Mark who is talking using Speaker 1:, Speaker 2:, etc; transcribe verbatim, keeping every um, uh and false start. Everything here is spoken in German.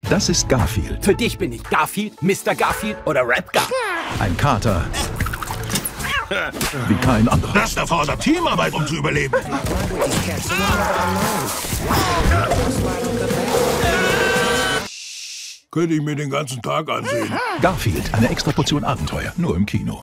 Speaker 1: Das ist Garfield.
Speaker 2: Für dich bin ich Garfield, Mister Garfield oder Rap Gar.
Speaker 1: Ein Kater wie kein anderer.
Speaker 3: Das erfordert Teamarbeit, um zu überleben. Könnte ich mir den ganzen Tag ansehen.
Speaker 1: Garfield, eine extra Portion Abenteuer, nur im Kino.